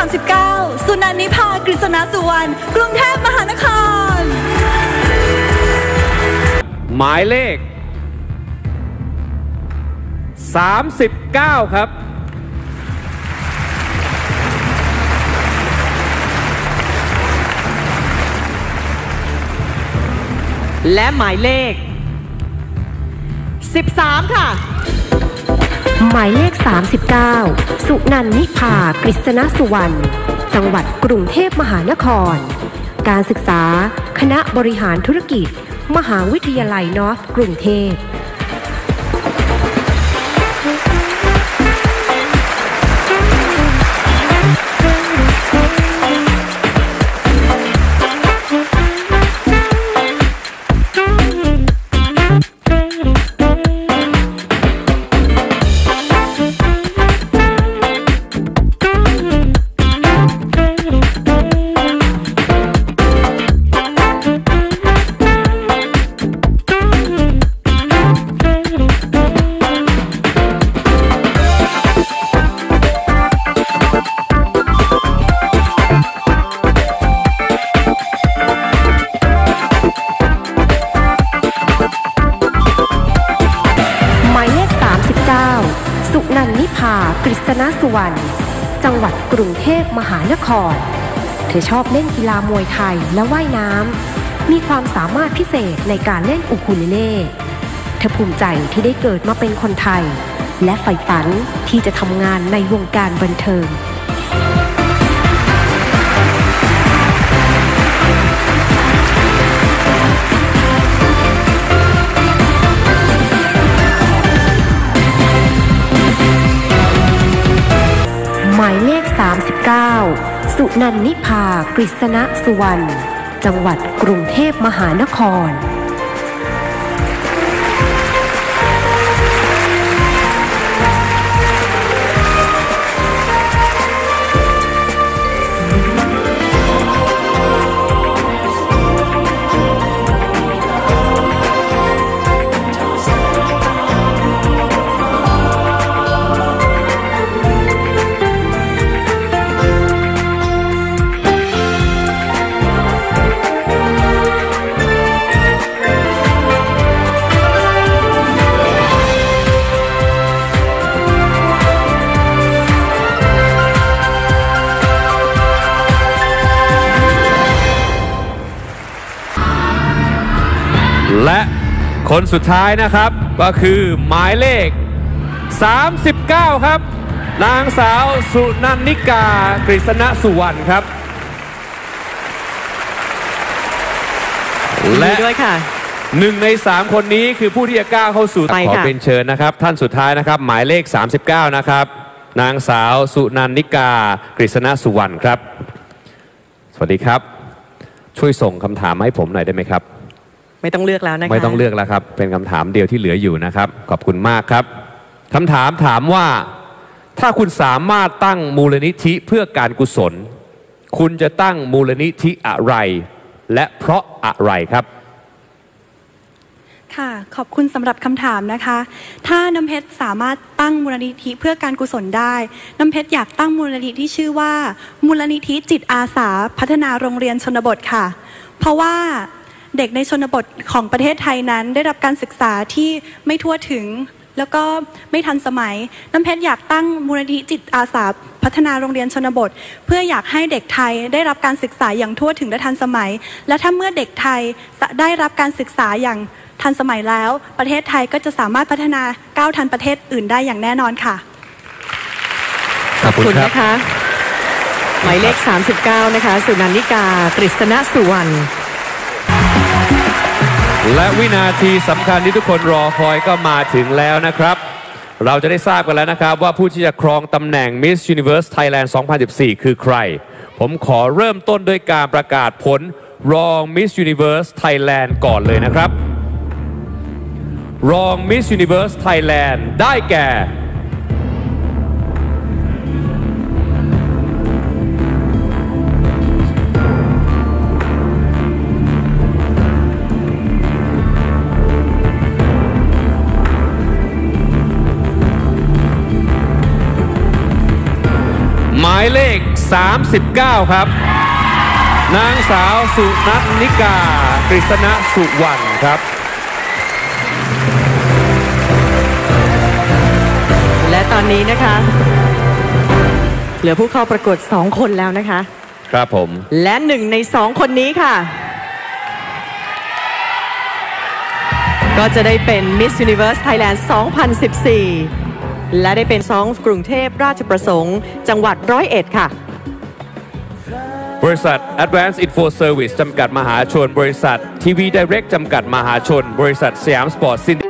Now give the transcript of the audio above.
39สุนันท์ นิภากฤษณสุวรรณกรุงเทพมหานครหมายเลข39ครับและหมายเลข13ค่ะหมายเลข39สุนันท์ นิภากฤษณสุวรรณจังหวัดกรุงเทพมหานครการศึกษาคณะบริหารธุรกิจมหาวิทยาลัยนอร์ทกรุงเทพสุนันท์ นิภากฤษณสุวรรณจังหวัดกรุงเทพมหานครเธอชอบเล่นกีฬามวยไทยและว่ายน้ำมีความสามารถพิเศษในการเล่นอูคูเลเล่เธอภูมิใจที่ได้เกิดมาเป็นคนไทยและใฝ่ฝันที่จะทำงานในวงการบันเทิงหมายเลข39สุนันท์ นิภากฤษณสุวรรณจังหวัดกรุงเทพมหานครและคนสุดท้ายนะครับก็คือหมายเลข39ครับนางสาวสุนันท์ นิกากฤษณสุวรรณครับและด้วยค่ะ1 ใน 3คนนี้คือผู้ที่จะก้าวเข้าสู่ขอเป็นเชิญนะครับท่านสุดท้ายนะครับหมายเลข39นะครับนางสาวสุนันท์ นิกากฤษณสุวรรณครับสวัสดีครับช่วยส่งคำถามให้ผมหน่อยได้ไหมครับไม่ต้องเลือกแล้วนะคะไม่ต้องเลือกแล้วครับเป็นคำถามเดียวที่เหลืออยู่นะครับขอบคุณมากครับคำถามถามว่าถ้าคุณสามารถตั้งมูลนิธิเพื่อการกุศลคุณจะตั้งมูลนิธิอะไรและเพราะอะไรครับค่ะขอบคุณสำหรับคำถามนะคะถ้าน้ำเพชรสามารถตั้งมูลนิธิเพื่อการกุศลได้น้ำเพชรอยากตั้งมูลนิธิที่ชื่อว่ามูลนิธิจิตอาสาพัฒนาโรงเรียนชนบทค่ะเพราะว่าเด็กในชนบทของประเทศไทยนั้นได้รับการศึกษาที่ไม่ทั่วถึงแล้วก็ไม่ทันสมัยน้ำเพชรอยากตั้งมูลนิธิจิตอาสาพัฒนาโรงเรียนชนบทเพื่ออยากให้เด็กไทยได้รับการศึกษาอย่างทั่วถึงและทันสมัยและถ้าเมื่อเด็กไทยได้รับการศึกษาอย่างทันสมัยแล้วประเทศไทยก็จะสามารถพัฒนาก้าวทันประเทศอื่นได้อย่างแน่นอนค่ะขอบคุณนะคะหมายเลข39นะคะสุนันท์ นิกากฤษณสุวรรณและวินาทีสำคัญที่ทุกคนรอคอยก็มาถึงแล้วนะครับเราจะได้ทราบกันแล้วนะครับว่าผู้ที่จะครองตำแหน่ง Miss Universe Thailand 2014 คือใครผมขอเริ่มต้นด้วยการประกาศผลรอง Miss Universe Thailand ก่อนเลยนะครับรอง Miss Universe Thailand ได้แก่หมายเลข 39 ครับนางสาวสุนันนิกากฤษณสุวรรณครับและตอนนี้นะคะเหลือผู้เข้าประกวด2 คนแล้วนะคะครับผมและ1 ใน 2 คนนี้ค่ะก็จะได้เป็น Miss Universe Thailand 2014 และได้เป็น2 กรุงเทพราชประสงค์จังหวัด101 ค่ะบริษัท Advanced Info Service จำกัดมหาชนบริษัท TV Direct จำกัดมหาชนบริษัทสยามสปอร์ตซิน